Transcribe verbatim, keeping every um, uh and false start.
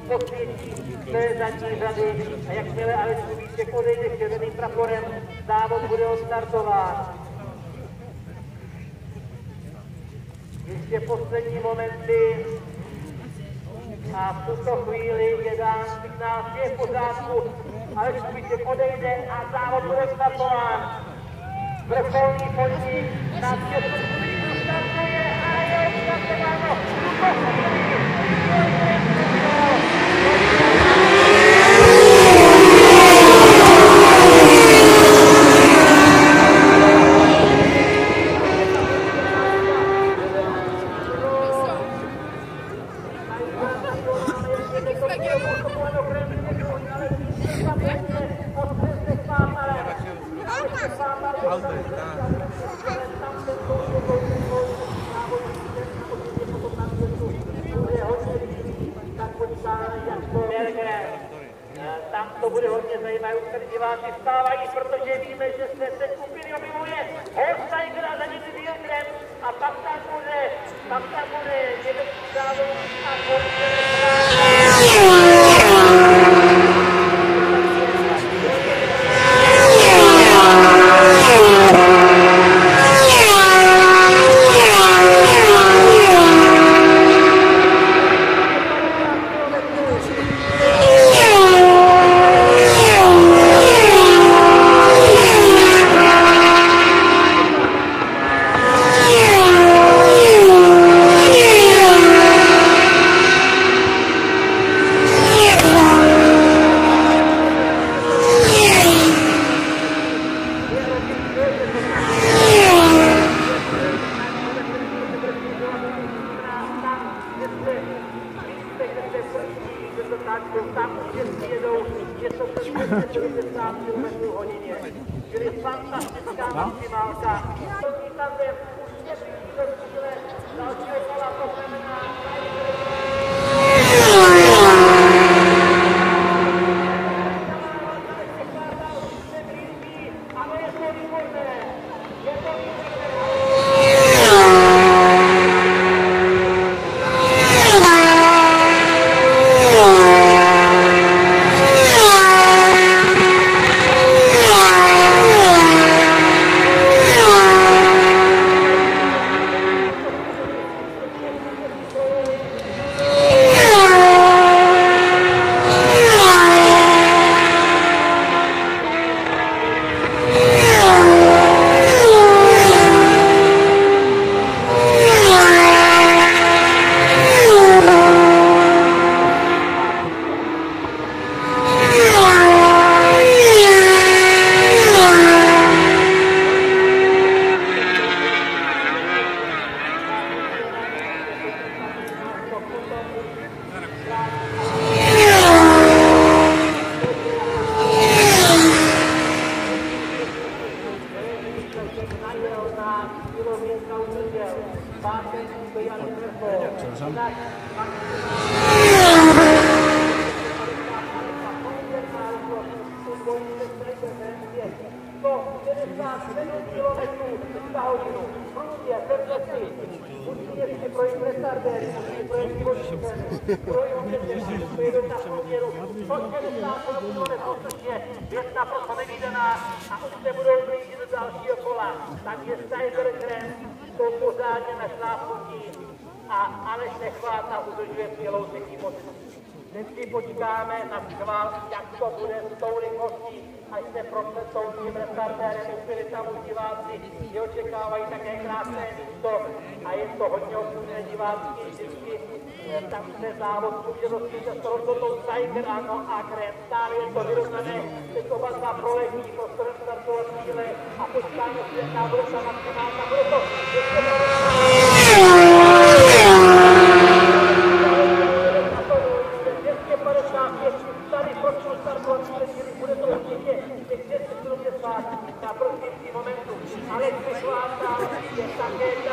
posvětí své zadní řady a jakmile Aleš Kubíček odejde s červeným praporem, závod bude odstartován. Ještě poslední momenty a v tuto chvíli je dán signál, že je v pořádku, Aleš Kubíček odejde a závod bude startován. Vrcholný podnik na světu Kubíčku startuje a je startováno. Tam to bude hodně zajímavé, už tady diváci vstávají, protože víme, že se teď úplně objevuje Holsteiger a za ním Wilkrem a pak tam bude, pak tam bude německý závod a Čili fantastická maximálka. Dalšího kola to znamená ano, je to výborné. Je to výborné. Věcna proto nevídaná a už se budou blížit do dalšího kola. Takže Steiger to pořádně na šlápnutí a Aleš Nechváta udržuje skvělou třetí pozici. Teď si počkáme na schvál, jak to bude s tou rychlostí, až se procestou tím restartérem, uspěli tam už diváci, že očekávají také krásné místo a je to hodně obslužné divácky, vždycky tam se závod může dostat s rozhodnou Steiger, ano, a Krem, stále je to vyrovnané, teď oba dva proletí prostorem startovat chvíle a počkáme si, jaká bude ta maximálka, bude to dvě padesát pět, tady počnu startovat chvíli, bude to určitě těch dvě stě sedmdesát na prostější momentu, ale Nechváta je také